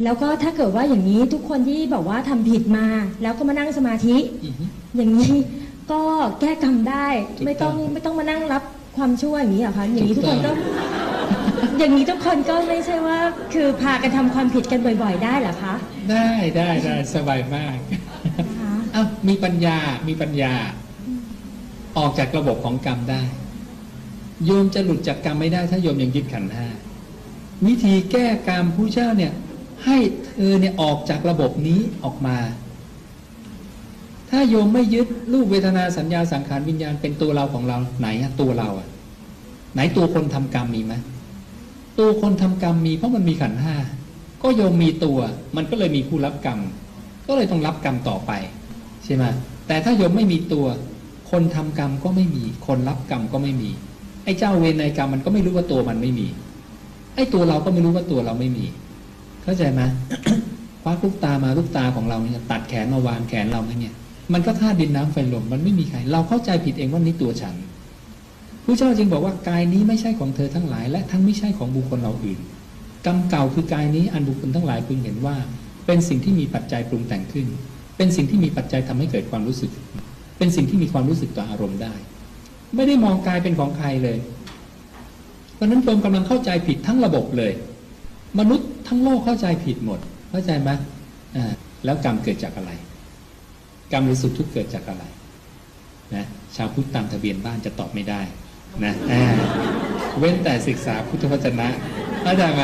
แล้วก็ถ้าเกิดว่าอย่างนี้ทุกคนที่บอกว่าทำผิดมาแล้วก็มานั่งสมาธิอย่างนี้ก็แก้กรรมได้ไม่ต้องมานั่งรับความชั่วอย่างนี้เหรอคะอย่างนี้ทุกคนก็อย่างนี้ทุกคนก็ไม่ใช่ว่าคือพากันทำความผิดกันบ่อยๆได้เหรอคะได้สบายมากอ้าวมีปัญญาออกจากระบบของกรรมได้โยมจะหลุดจากกรรมไม่ได้ถ้าโยมยังยึดขันธ์ห้าวิธีแก้กรรมผู้เจ้าเนี่ยให้เธอเนี่ยออกจากระบบนี้ออกมาถ้าโยมไม่ยึดรูปเวทนาสัญญาสังขารวิญญาณเป็นตัวเราของเราไหนอะตัวเราอะไหนตัวคนทำกรรมมีไหมตัวคนทำกรรมมีเพราะมันมีขันธ์ห้าก็โยมมีตัวมันก็เลยมีผู้รับกรรมก็เลยต้องรับกรรมต่อไปใช่ไหมแต่ถ้าโยมไม่มีตัวคนทำกรรมก็ไม่มีคนรับกรรมก็ไม่มีไอ้เจ้าเวรในกรรมมันก็ไม่รู้ว่าตัวมันไม่มีไอ้ตัวเราก็ไม่รู้ว่าตัวเราไม่มีเข้าใจไหม คว้าลูกตามาลูกตาของเราเนี่ยตัดแขนมาวางแขนเราเนี่ยมันก็ธาตุดินน้ำไฟลมมันไม่มีใครเราเข้าใจผิดเองว่านี่ตัวฉันผู้เจ้าจึงบอกว่ากายนี้ไม่ใช่ของเธอทั้งหลายและทั้งไม่ใช่ของบุคคลเราอื่นกรรมเก่าคือกายนี้อันบุคคลทั้งหลายพึงเห็นว่าเป็นสิ่งที่มีปัจจัยปรุงแต่งขึ้นเป็นสิ่งที่มีปัจจัยทำให้เกิดความรู้สึกเป็นสิ่งที่มีความรู้สึกต่ออารมณ์ได้ไม่ได้มองกายเป็นของใครเลยเพราะนั้นโยมกำลังเข้าใจผิดทั้งระบบเลยมนุษย์ทั้งโลกเข้าใจผิดหมดเข้าใจไหมแล้วกรรมเกิดจากอะไรกรรมหรือสุขทุกข์เกิดจากอะไรนะชาวพุทธตามทะเบียนบ้านจะตอบไม่ได้นะเว้นแต่ศึกษาพุทธวจนะเข้าใจไหม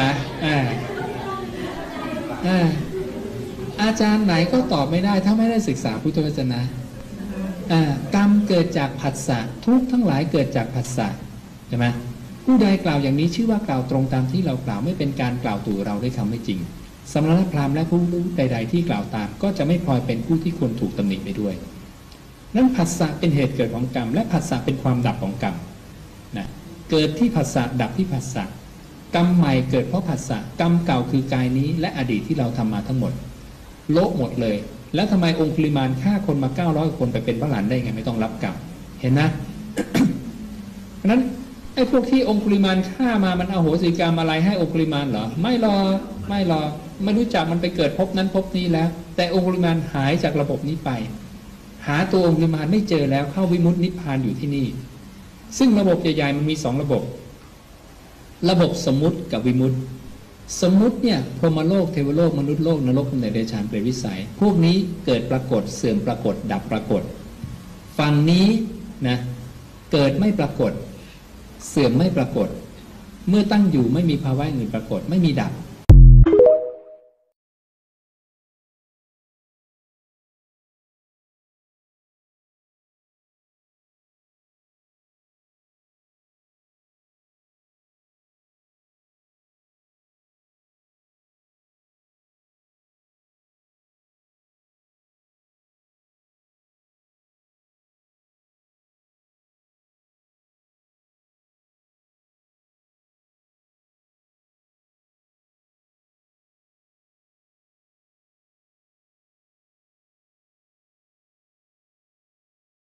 อาจารย์ไหนก็ตอบไม่ได้ถ้าไม่ได้ศึกษาพุทธวจนะกรรมเกิดจากผัสสะทุกข์ทั้งหลายเกิดจากผัสสะใช่ไหมผู้ใดกล่าวอย่างนี้ชื่อว่ากล่าวตรงตามที่เรากล่าวไม่เป็นการกล่าวตู่เราด้วยคำไม่จริงสมณพราหมณ์และผู้รู้ใดๆที่กล่าวตามก็จะไม่พลอยเป็นผู้ที่ควรถูกตำหนิไปด้วยนั้นผัสสะเป็นเหตุเกิดของกรรมและผัสสะเป็นความดับของกรรมนะเกิดที่ผัสสะดับที่ผัสสะกรรมใหม่เกิดเพราะผัสสะกรรมเก่าคือกายนี้และอดีตที่เราทำมาทั้งหมดโละหมดเลยแล้วทำไมองคุลิมานฆ่าคนมา900 คนไปเป็นพระหลานได้ไงไม่ต้องรับกรรมเห็นนะ เพราะนั้นไอ้พวกที่องคุลิมานฆ่ามามันอโหสิกรรมอะไรให้องคุลิมานเหรอไม่รอไม่รู้จักมันไปเกิดภพนั้นภพนี้แล้วแต่องคุลิมานหายจากระบบนี้ไปหาตัวองคุลิมานไม่เจอแล้วเข้าวิมุตตินิพพานอยู่ที่นี่ซึ่งระบบใหญ่ๆมันมี2ระบบสมมุติกับวิมุตติสมมุติเนี่ยพรหมโลกเทวโลกมนุษย์โลกนรกภูมิเดชฌานเปรตวิสัยพวกนี้เกิดปรากฏเสื่อมปรากฏดับปรากฏฝั่งนี้นะเกิดไม่ปรากฏเสื่อมไม่ปรากฏเมื่อตั้งอยู่ไม่มีภาวะอื่นปรากฏไม่มีดับ